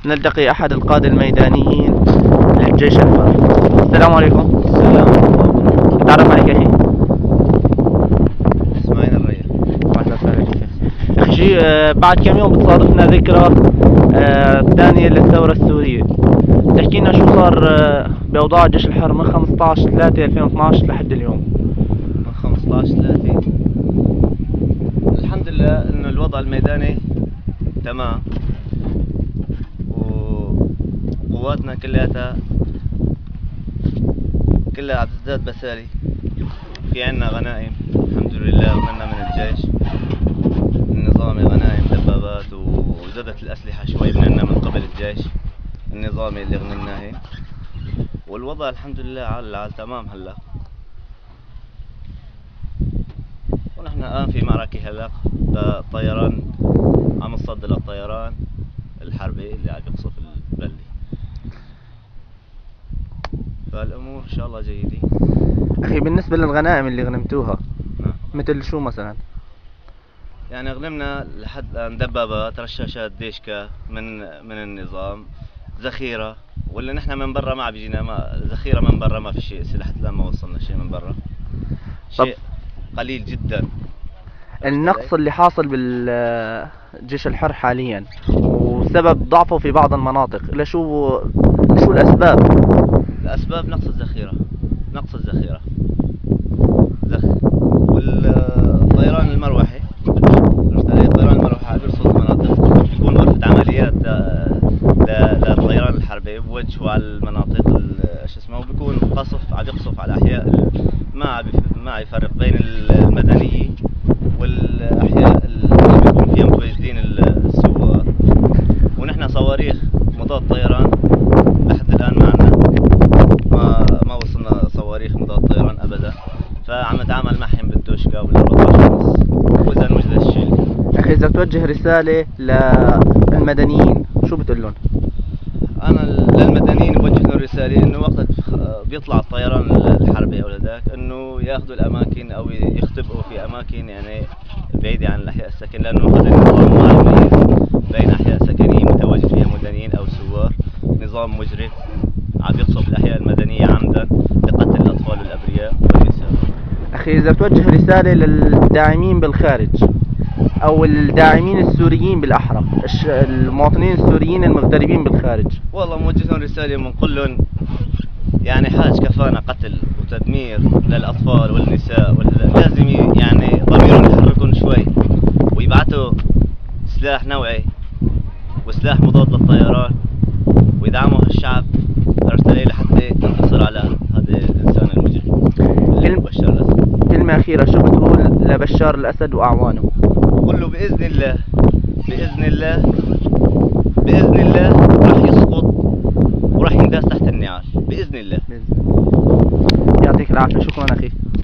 نلتقي أحد القادة الميدانيين للجيش الحر. السلام عليكم. السلام عليكم. نتعرف عليك أخي. اسماعيل الريا. أهلا وسهلا فيك أخي. شي بعد كم يوم بتصادفنا ذكرى الثانية للثورة السورية. تحكي لنا شو صار بأوضاع الجيش الحر من 15/3/2012 لحد اليوم. من 15/3. الحمد لله انه الوضع الميداني تمام، وقواتنا كلها عم تزداد بسالي. في عنا غنائم الحمد لله، غنمنا من الجيش النظامي غنائم دبابات، وزادت الأسلحة شوي مننا من قبل الجيش النظامي اللي غنمناه، والوضع الحمد لله على تمام هلا. ونحن الآن في معركة هلا طيران، عم نصد للطيران الحربي اللي عم يقصف البلدة، فالأمور إن شاء الله جيدة. أخي بالنسبة للغنائم اللي غنمتوها نعم. مثل شو مثلا؟ يعني غنمنا لحد الآن دبابات، رشاشات ديشكا من النظام، ذخيرة، ولا نحن من برا ما بيجينا، ما ذخيرة من برا ما في شيء، لحد الآن ما وصلنا شيء من برا، شيء قليل جدا. النقص اللي حاصل بالجيش الحر حاليا وسبب ضعفه في بعض المناطق، شو الأسباب؟ الأسباب نقص الذخيرة، والطيران المروحي. عرفت علي؟ الطيران المروحي بيرصد المناطق، بيكون غرفة عمليات للطيران الحربي بوجهه على المناطق شو اسمه، وبيكون عم يقصف على أحياء ما يفرق بين المدنية والأحياء اللي بيكون فيها متواجدين الثوار. ونحن صواريخ مضاد طيران لحد الآن ما عنا، ما وصلنا صواريخ مضاد طيران أبدا، فعم نتعامل معهم بالدوشكا وال14 ونص، وإذا وجد الشيء. أخي إذا توجه رسالة للمدنيين شو بتقول لهم؟ أنا للمدنيين بوجه لهم رسالة إنه وقت بيطلع الطيران الحربي أو لذاك، إنه ياخذوا الأماكن أو يختبئوا في أماكن يعني بعيدة عن الأحياء السكن، لأنه هذا النظام ما يميز بين أحياء سكنية متواجد فيها مدنيين أو ثوار، نظام مجرم عم يقصف الأحياء المدنية عمدا لقتل الأطفال والأبرياء والنساء. أخي إذا توجه رسالة للداعمين بالخارج أو الداعمين السوريين بالأحرى، المواطنين السوريين المغتربين بالخارج. والله موجه لهم رسالة، بنقول لهم يعني حاج كفانا قتل وتدمير للأطفال والنساء لازم يعني ضميرهم يحركون شوي ويبعثوا سلاح نوعي وسلاح مضاد للطيران ويدعموا الشعب، عرفت علي، لحتى ينتصر على هذا الإنسان المجرم بشار الأسد. كلمة أخيرة شو بتقول لبشار الأسد وأعوانه؟ قل له بإذن الله راح يسقط وراح ينداس تحت النعال بإذن الله. يعطيك العافية، شكرا أخي.